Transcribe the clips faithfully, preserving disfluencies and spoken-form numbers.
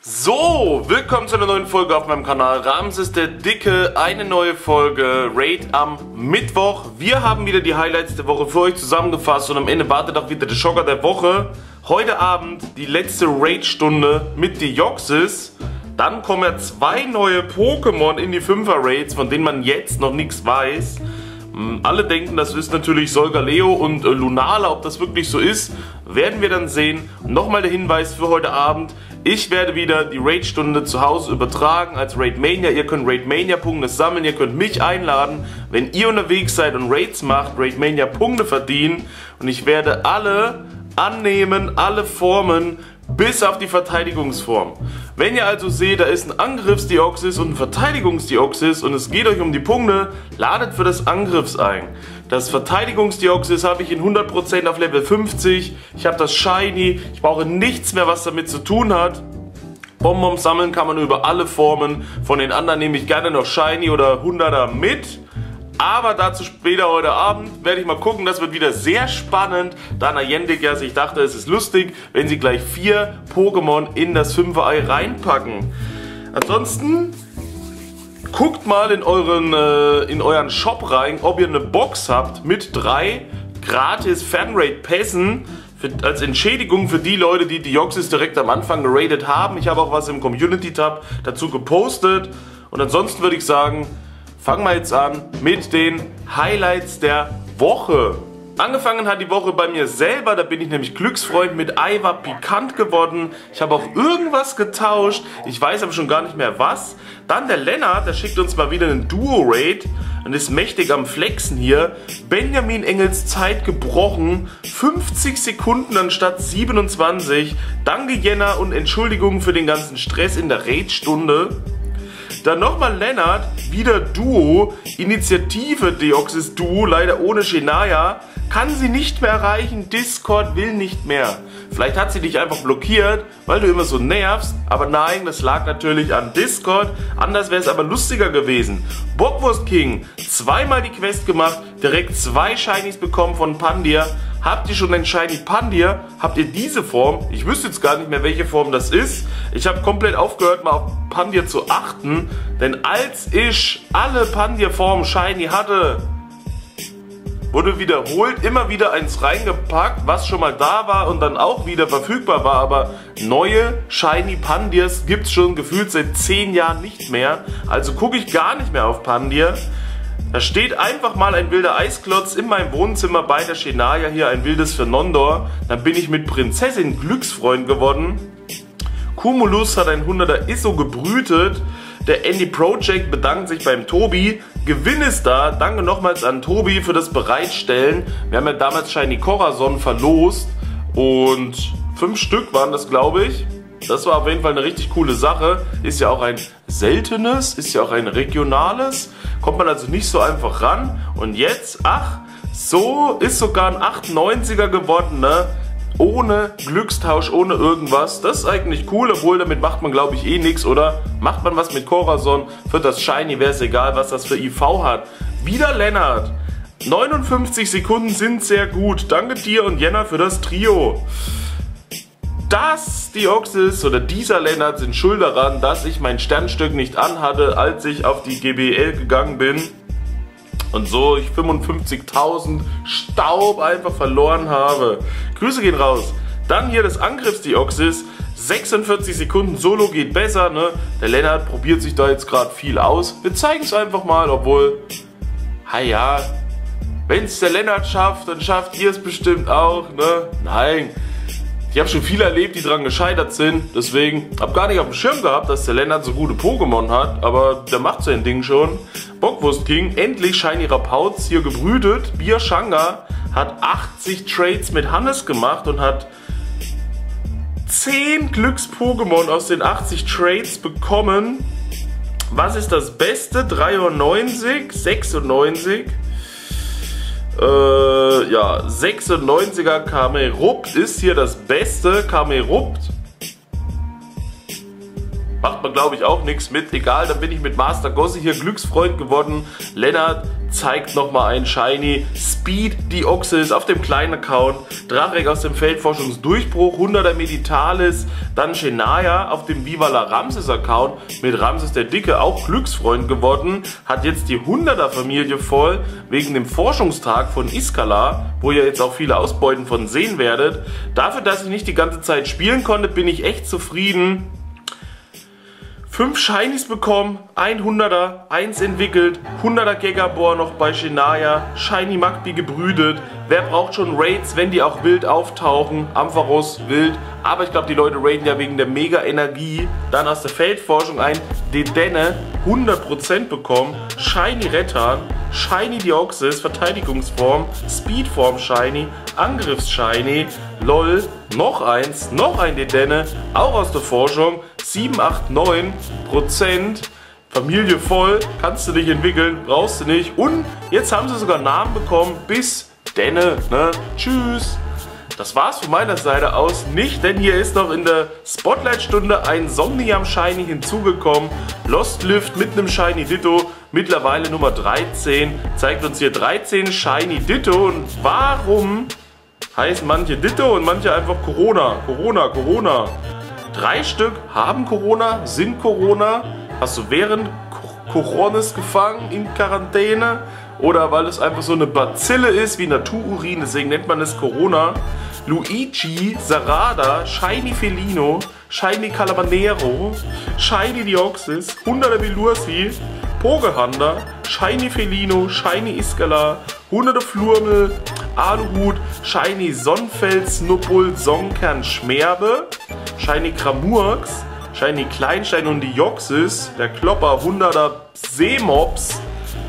So, willkommen zu einer neuen Folge auf meinem Kanal. Ramses der Dicke, eine neue Folge Raid am Mittwoch. Wir haben wieder die Highlights der Woche für euch zusammengefasst und am Ende wartet auch wieder der Schocker der Woche. Heute Abend die letzte Raid-Stunde mit Deoxys. Dann kommen ja zwei neue Pokémon in die Fünfer-Raids, von denen man jetzt noch nichts weiß. Alle denken, das ist natürlich Solgaleo und äh, Lunala. Ob das wirklich so ist, werden wir dann sehen. Nochmal der Hinweis für heute Abend. Ich werde wieder die Raid-Stunde zu Hause übertragen als Raidmania. Ihr könnt Raidmania-Punkte sammeln, ihr könnt mich einladen. Wenn ihr unterwegs seid und Raids macht, Raidmania-Punkte verdienen. Und ich werde alle annehmen, alle Formen, bis auf die Verteidigungsform. Wenn ihr also seht, da ist ein Angriffsdeoxys und ein Verteidigungsdeoxys und es geht euch um die Punkte, ladet für das Angriffs ein. Das Verteidigungsdeoxys habe ich in hundert Prozent auf Level fünfzig. Ich habe das Shiny. Ich brauche nichts mehr, was damit zu tun hat. Bonbons sammeln kann man über alle Formen. Von den anderen nehme ich gerne noch Shiny oder hunderter mit. Aber dazu später heute Abend werde ich mal gucken, das wird wieder sehr spannend, da Niantic ja sich dachte, es ist lustig, wenn sie gleich vier Pokémon in das Fünfer-Ei reinpacken. Ansonsten guckt mal in euren, äh, in euren Shop rein, ob ihr eine Box habt mit drei gratis Fanraid-Pässen als Entschädigung für die Leute, die Deoxys direkt am Anfang geradet haben. Ich habe auch was im Community-Tab dazu gepostet und ansonsten würde ich sagen, fangen wir jetzt an mit den Highlights der Woche. Angefangen hat die Woche bei mir selber, da bin ich nämlich Glücksfreund mit Aiwa Pikant geworden. Ich habe auch irgendwas getauscht, ich weiß aber schon gar nicht mehr was. Dann der Lennart, der schickt uns mal wieder einen Duo-Raid und ist mächtig am Flexen hier. Benjamin Engels Zeit gebrochen, fünfzig Sekunden anstatt siebenundzwanzig. Danke Jenna und Entschuldigung für den ganzen Stress in der Raid-Stunde. Dann nochmal Lennart, wieder Duo, Initiative Deoxys Duo, leider ohne Shania, kann sie nicht mehr erreichen, Discord will nicht mehr. Vielleicht hat sie dich einfach blockiert, weil du immer so nervst, aber nein, das lag natürlich an Discord, anders wäre es aber lustiger gewesen. Bockwurst King, zweimal die Quest gemacht, direkt zwei Shinies bekommen von Pandir. Habt ihr schon ein Shiny Pandir? Habt ihr diese Form? Ich wüsste jetzt gar nicht mehr, welche Form das ist. Ich habe komplett aufgehört, mal auf Pandir zu achten. Denn als ich alle Pandir-Formen Shiny hatte, wurde wiederholt immer wieder eins reingepackt, was schon mal da war und dann auch wieder verfügbar war. Aber neue Shiny Pandirs gibt es schon gefühlt seit zehn Jahren nicht mehr. Also gucke ich gar nicht mehr auf Pandir. Da steht einfach mal ein wilder Eisklotz in meinem Wohnzimmer bei der Shania, hier ein wildes Fernandor. Dann bin ich mit Prinzessin Glücksfreund geworden. Cumulus hat ein hunderter Isso gebrütet. Der Andy Project bedankt sich beim Tobi. Gewinn ist da. Danke nochmals an Tobi für das Bereitstellen. Wir haben ja damals Shiny Corazon verlost. Und fünf Stück waren das, glaube ich. Das war auf jeden Fall eine richtig coole Sache. Ist ja auch ein seltenes, ist ja auch ein regionales. Kommt man also nicht so einfach ran. Und jetzt, ach, so ist sogar ein achtundneunziger geworden, ne? Ohne Glückstausch, ohne irgendwas. Das ist eigentlich cool, obwohl damit macht man, glaube ich, eh nichts, oder? Macht man was mit Corazon, für das Shiny wäre es egal, was das für I V hat. Wieder Lennart. neunundfünfzig Sekunden sind sehr gut. Danke dir und Jenna für das Trio. Das Deoxys oder dieser Lennart sind schuld daran, dass ich mein Sternstück nicht anhatte, als ich auf die G B L gegangen bin und so ich fünfundfünfzigtausend Staub einfach verloren habe. Grüße gehen raus. Dann hier das Angriffsdeoxys, sechsundvierzig Sekunden Solo geht besser, ne? Der Lennart probiert sich da jetzt gerade viel aus. Wir zeigen es einfach mal, obwohl, ha ja, wenn es der Lennart schafft, dann schafft ihr es bestimmt auch, ne? Nein. Ich habe schon viele erlebt, die daran gescheitert sind, deswegen habe gar nicht auf dem Schirm gehabt, dass der Lennart so gute Pokémon hat, aber der macht sein Ding schon. Bockwurst King, endlich Shiny Rapauz hier gebrütet. Biershanga hat achtzig Trades mit Hannes gemacht und hat zehn Glücks-Pokémon aus den achtzig Trades bekommen. Was ist das Beste? dreiundneunzig, sechsundneunzig. Äh, ja, sechsundneunziger Camerupt ist hier das Beste. Camerupt. macht man glaube ich auch nichts mit. Egal, dann bin ich mit Master Gossi hier Glücksfreund geworden. Lennart zeigt nochmal ein Shiny. Speed Deoxys auf dem kleinen Account. Drachrek aus dem Feldforschungsdurchbruch. hunderter Meditalis. Dann Shania auf dem Viva la Ramses Account. Mit Ramses der Dicke auch Glücksfreund geworden. Hat jetzt die hunderter Familie voll. Wegen dem Forschungstag von Iskala. Wo ihr jetzt auch viele Ausbeuten von sehen werdet. Dafür, dass ich nicht die ganze Zeit spielen konnte, bin ich echt zufrieden. fünf Shinies bekommen, hunderter, eins entwickelt, hunderter Gegabor noch bei Shania, Shiny Magby gebrütet. Wer braucht schon Raids, wenn die auch wild auftauchen? Ampharos wild, aber ich glaube die Leute raiden ja wegen der mega Energie. Dann aus der Feldforschung ein Dedenne, hundert Prozent bekommen, Shiny Rettan, Shiny Deoxys, Verteidigungsform, Speedform Shiny, Angriffs-Shiny, LOL, noch eins, noch ein Dedenne, auch aus der Forschung, sieben, acht, neun Prozent, Familie voll, kannst du nicht entwickeln, brauchst du nicht. Und jetzt haben sie sogar Namen bekommen, bis Denne, ne? Tschüss. Das war's von meiner Seite aus nicht, denn hier ist noch in der Spotlight-Stunde ein Somnium Shiny hinzugekommen. Lost Lift mit einem Shiny Ditto, mittlerweile Nummer dreizehn, zeigt uns hier dreizehn Shiny Ditto. Und warum heißen manche Ditto und manche einfach Corona, Corona, Corona? Drei Stück haben Corona, sind Corona. Hast du während Coronas gefangen in Quarantäne? Oder weil es einfach so eine Bazille ist wie Natururin, deswegen nennt man es Corona. Luigi, Sarada, Shiny Felino, Shiny Calamanero, Shiny Deoxys, hunderter Velursi, Pogehanda, Shiny Felino, Shiny Iskala, hunderter Flurmel, Aluhut, Shiny Sonnenfels, Snuppul, Songkern, Schmerbe, Shiny Kramurks, Shiny Kleinstein und Deoxys, der Klopper, hunderter Seemops,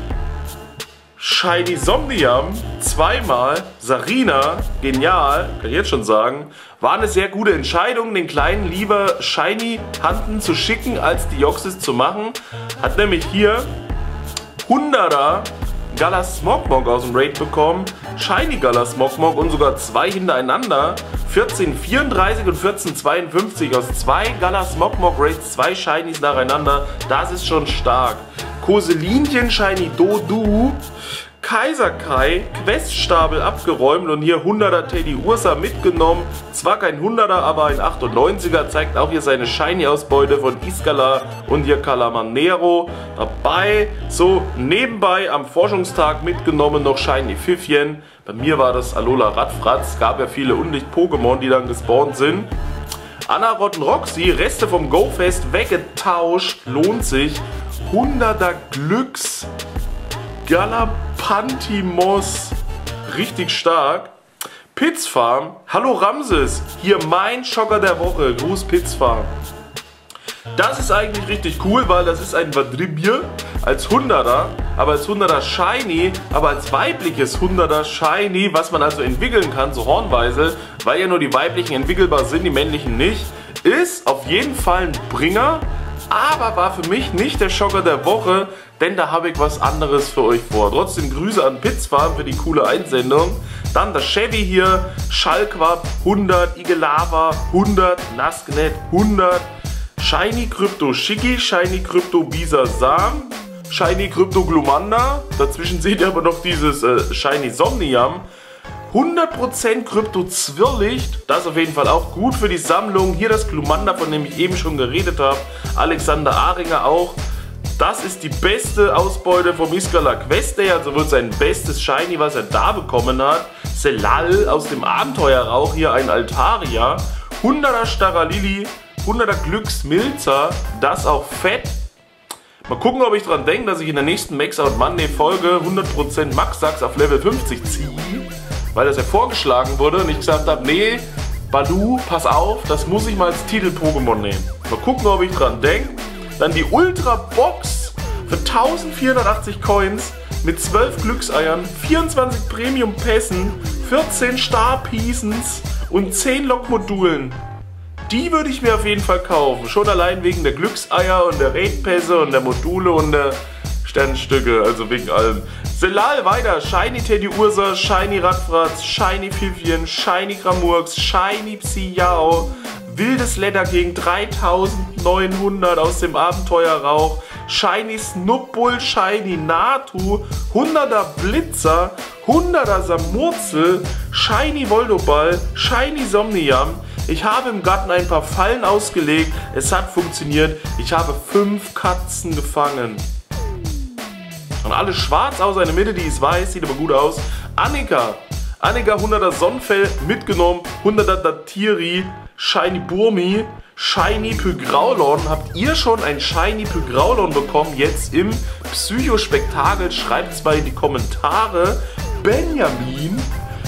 Shiny Somnium, zweimal, Sarina, genial, kann ich jetzt schon sagen, war eine sehr gute Entscheidung, den Kleinen lieber Shiny Handen zu schicken, als Deoxys zu machen. Hat nämlich hier hunderter Galasmogmog aus dem Raid bekommen, Shiny Galasmogmog und sogar zwei hintereinander, vierzehn vierunddreißig und vierzehn zweiundfünfzig aus zwei Galasmogmog Raids, zwei Shinies nacheinander, das ist schon stark. Koselinchen, Shiny Dodu, Kaiser Kai, Queststapel abgeräumt und hier hunderter Teddy Ursa mitgenommen. Zwar kein hunderter, aber ein achtundneunziger, zeigt auch hier seine Shiny-Ausbeute von Iskala und hier Calamanero dabei. So, nebenbei am Forschungstag mitgenommen noch Shiny Pfiffchen. Bei mir war das Alola Radfratz, es gab ja viele Unlicht-Pokémon, die dann gespawnt sind. Anna Rotten-Roxy, Reste vom Go-Fest weggetauscht, lohnt sich. hunderter Glücks Galapantimos, richtig stark. Pitzfarm, hallo Ramses, hier mein Schocker der Woche, Gruß Pitzfarm. Das ist eigentlich richtig cool, weil das ist ein Vadribier als hunderter, aber als hunderter Shiny, aber als weibliches hunderter Shiny, was man also entwickeln kann, so hornweise, weil ja nur die weiblichen entwickelbar sind, die männlichen nicht, ist auf jeden Fall ein Bringer. Aber war für mich nicht der Schocker der Woche, denn da habe ich was anderes für euch vor. Trotzdem Grüße an Pitzfarm für die coole Einsendung. Dann das Chevy hier, Schallquapp hundert, Igelava hundert, Nasknet hundert, Shiny Krypto Shiki, Shiny Krypto Bisasam, Shiny Krypto Glumanda. Dazwischen seht ihr aber noch dieses äh, Shiny Somnium. hundert Prozent Krypto Zwirrlicht, das ist auf jeden Fall auch gut für die Sammlung. Hier das Glumanda, von dem ich eben schon geredet habe. Alexander Ahringer auch. Das ist die beste Ausbeute vom Iskala Quest Day, also wird sein bestes Shiny, was er da bekommen hat. Selal aus dem Abenteuerrauch, hier ein Altaria. hunderter Staralili, hunderter Glücksmilzer, das auch fett. Mal gucken, ob ich dran denke, dass ich in der nächsten Max Out Monday Folge hundert Prozent Max Sax auf Level fünfzig ziehe. Weil das ja vorgeschlagen wurde und ich gesagt habe, nee, Balu, pass auf, das muss ich mal als Titel-Pokémon nehmen. Mal gucken, ob ich dran denke. Dann die Ultra-Box für eintausendvierhundertachtzig Coins mit zwölf Glückseiern, vierundzwanzig Premium-Pässen, vierzehn Star-Piecens und zehn Log-Modulen. Die würde ich mir auf jeden Fall kaufen. Schon allein wegen der Glückseier und der Raid-Pässe und der Module und der Sternstücke, also wegen allem. Selal weiter, Shiny Teddy Ursa, Shiny Radfratz, Shiny Pfiffchen, Shiny Kramurks, Shiny Psi-Yao, Wildes Leder gegen dreitausendneunhundert aus dem Abenteuerrauch, Shiny Snubbull, Shiny Natu, hunderter Blitzer, hunderter Samurzel, Shiny Voldoball, Shiny Somnium. Ich habe im Garten ein paar Fallen ausgelegt, es hat funktioniert, ich habe fünf Katzen gefangen. Und alles schwarz, außer eine Mitte, die ist weiß, sieht aber gut aus. Annika, Annika hunderter Sonnenfell mitgenommen, hunderter Datiri, Shiny Burmi, Shiny Pygraulon. Habt ihr schon ein Shiny Pygraulon bekommen? Jetzt im Psychospektakel? Schreibt es mal in die Kommentare. Benjamin,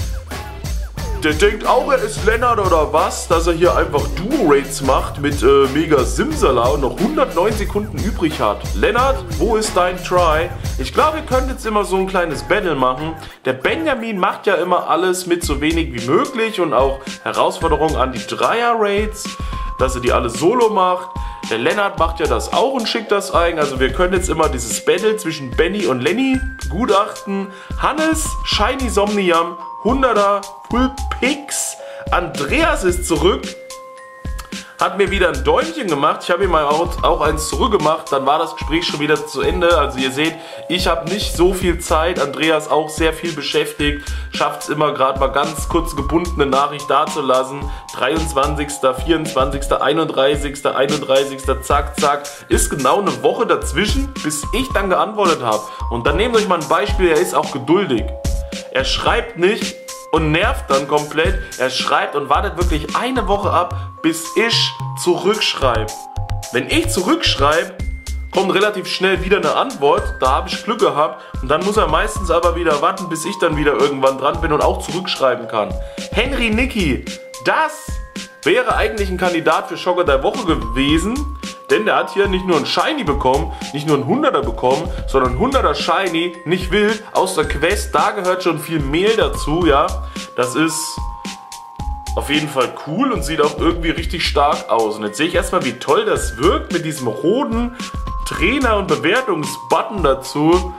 der denkt auch, er ist Lennart oder was, dass er hier einfach Duo-Raids macht mit äh, Mega Simsala und noch hundertneun Sekunden übrig hat. Lennart, wo ist dein Try? Ich glaube, wir können jetzt immer so ein kleines Battle machen. Der Benjamin macht ja immer alles mit so wenig wie möglich und auch Herausforderungen an die Dreier-Raids, dass er die alle solo macht. Der Lennart macht ja das auch und schickt das ein. Also wir können jetzt immer dieses Battle zwischen Benny und Lenny begutachten. Hannes, Shiny Somnium, hunderter Full Pix. Andreas ist zurück. Hat mir wieder ein Däumchen gemacht. Ich habe ihm mal auch, auch eins zurückgemacht. Dann war das Gespräch schon wieder zu Ende. Also ihr seht, ich habe nicht so viel Zeit. Andreas auch sehr viel beschäftigt. Schafft es immer gerade mal ganz kurz gebundene Nachricht dazulassen. dreiundzwanzigster, vierundzwanzigster, einunddreißigster, einunddreißigster Zack, zack. Ist genau eine Woche dazwischen, bis ich dann geantwortet habe. Und dann nehmt euch mal ein Beispiel. Er ist auch geduldig. Er schreibt nicht und nervt dann komplett. Er schreibt und wartet wirklich eine Woche ab, bis ich zurückschreibe. Wenn ich zurückschreibe, kommt relativ schnell wieder eine Antwort. Da habe ich Glück gehabt. Und dann muss er meistens aber wieder warten, bis ich dann wieder irgendwann dran bin und auch zurückschreiben kann. Henry Nicky, das wäre eigentlich ein Kandidat für Schocker der Woche gewesen. Denn der hat hier nicht nur ein Shiny bekommen, nicht nur ein hunderter bekommen, sondern ein hunderter Shiny, nicht wild, aus der Quest. Da gehört schon viel Mehl dazu, ja. Das ist auf jeden Fall cool und sieht auch irgendwie richtig stark aus. Und jetzt sehe ich erstmal, wie toll das wirkt mit diesem roten Trainer- und Bewertungsbutton dazu.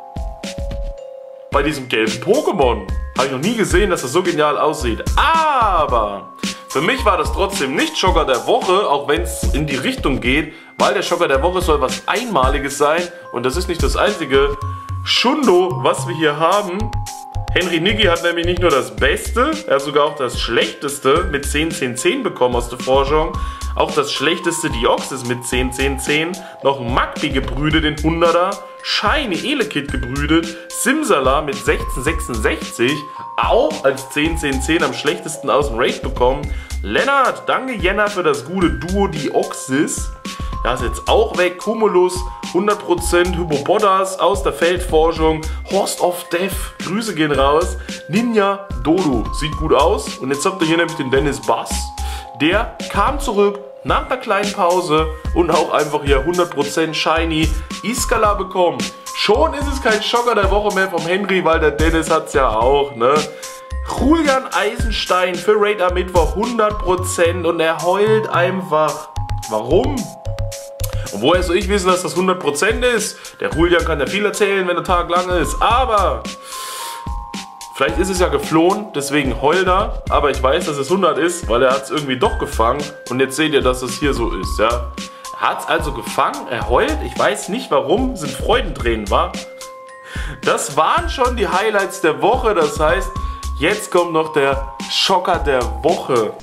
Bei diesem gelben Pokémon. Habe ich noch nie gesehen, dass das so genial aussieht. Aber für mich war das trotzdem nicht Schocker der Woche, auch wenn es in die Richtung geht, weil der Schocker der Woche soll was Einmaliges sein und das ist nicht das einzige Schundo, was wir hier haben. Henry Nicky hat nämlich nicht nur das Beste, er hat sogar auch das Schlechteste mit zehn, zehn, zehn bekommen aus der Forschung. Auch das schlechteste Deoxys mit zehn, zehn, zehn. Noch ein Magby gebrütet in hunderter. Shiny Elekid gebrütet. Simsala mit sechzehn, sechsundsechzig. Auch als zehn, zehn, zehn am schlechtesten aus dem Raid bekommen. Lennart, danke Jenna für das gute Duo Deoxys. Das ist jetzt auch weg. Cumulus, hundert Prozent Hypopotas aus der Feldforschung. Horst of Death, Grüße gehen raus. Ninja Dodo, sieht gut aus. Und jetzt habt ihr hier nämlich den Dennis Bass. Der kam zurück nach einer kleinen Pause und auch einfach hier hundert Prozent Shiny Iskala bekommen. Schon ist es kein Schocker der Woche mehr vom Henry, weil der Dennis hat es ja auch, ne? Julian Eisenstein für Raid am Mittwoch hundert Prozent und er heult einfach. Warum? Und woher soll ich wissen, dass das hundert Prozent ist? Der Julian kann ja viel erzählen, wenn der Tag lang ist, aber vielleicht ist es ja geflohen, deswegen heult er, aber ich weiß, dass es hundert ist, weil er hat es irgendwie doch gefangen und jetzt seht ihr, dass es hier so ist, ja. Er hat es also gefangen, er heult, ich weiß nicht warum, sind Freudentränen, wa? Das waren schon die Highlights der Woche, das heißt, jetzt kommt noch der Schocker der Woche.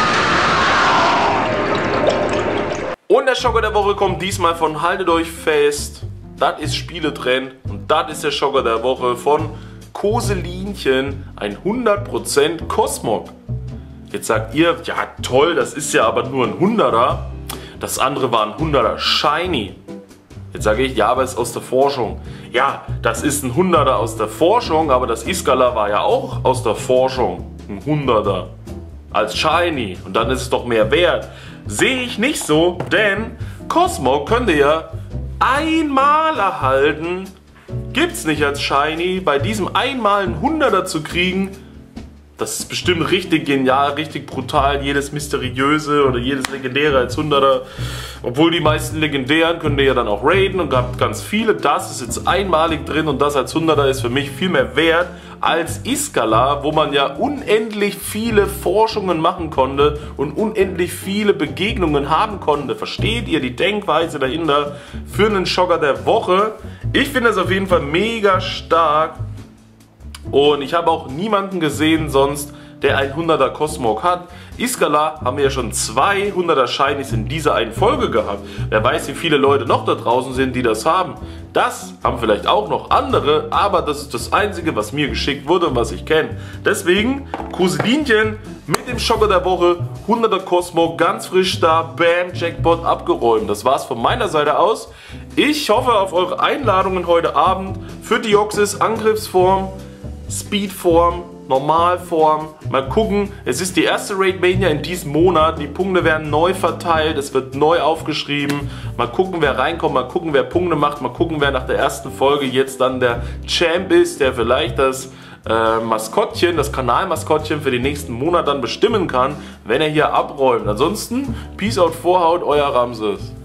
Und der Schocker der Woche kommt diesmal von, haltet euch fest, das ist Spieletrend und das ist der Schocker der Woche von Koselinchen, ein hundert Prozent Cosmog. Jetzt sagt ihr, ja toll, das ist ja aber nur ein hunderter. Das andere war ein hunderter Shiny. Jetzt sage ich, ja, aber es ist aus der Forschung. Ja, das ist ein hunderter aus der Forschung, aber das Iskala war ja auch aus der Forschung. Ein hunderter als Shiny. Und dann ist es doch mehr wert. Sehe ich nicht so, denn Cosmog könnt ihr ja einmal erhalten. Gibt's nicht als Shiny. Bei diesem einmal einen hunderter zu kriegen, das ist bestimmt richtig genial, richtig brutal. Jedes Mysteriöse oder jedes Legendäre als hunderter. Obwohl die meisten Legendären könnt ihr ja dann auch raiden und habt ganz viele. Das ist jetzt einmalig drin und das als hunderter ist für mich viel mehr wert als Iskala, wo man ja unendlich viele Forschungen machen konnte und unendlich viele Begegnungen haben konnte. Versteht ihr die Denkweise dahinter für einen Schocker der Woche? Ich finde das auf jeden Fall mega stark und ich habe auch niemanden gesehen sonst, der ein hunderter Cosmog hat. Iskala haben wir ja schon zwei hunderter Shinies in dieser einen Folge gehabt. Wer weiß, wie viele Leute noch da draußen sind, die das haben. Das haben vielleicht auch noch andere, aber das ist das Einzige, was mir geschickt wurde und was ich kenne. Deswegen, Kuselinchen mit dem Schocker der Woche, hunderter Cosmog, ganz frisch da, bam, Jackpot abgeräumt. Das war's von meiner Seite aus. Ich hoffe auf eure Einladungen heute Abend für Deoxys Angriffsform, Speedform, Normalform. Mal gucken, es ist die erste Raid Mania in diesem Monat. Die Punkte werden neu verteilt, es wird neu aufgeschrieben. Mal gucken, wer reinkommt, mal gucken, wer Punkte macht, mal gucken, wer nach der ersten Folge jetzt dann der Champ ist, der vielleicht das äh, Maskottchen, das Kanalmaskottchen für den nächsten Monat dann bestimmen kann, wenn er hier abräumt. Ansonsten, Peace out, Vorhaut, euer Ramses.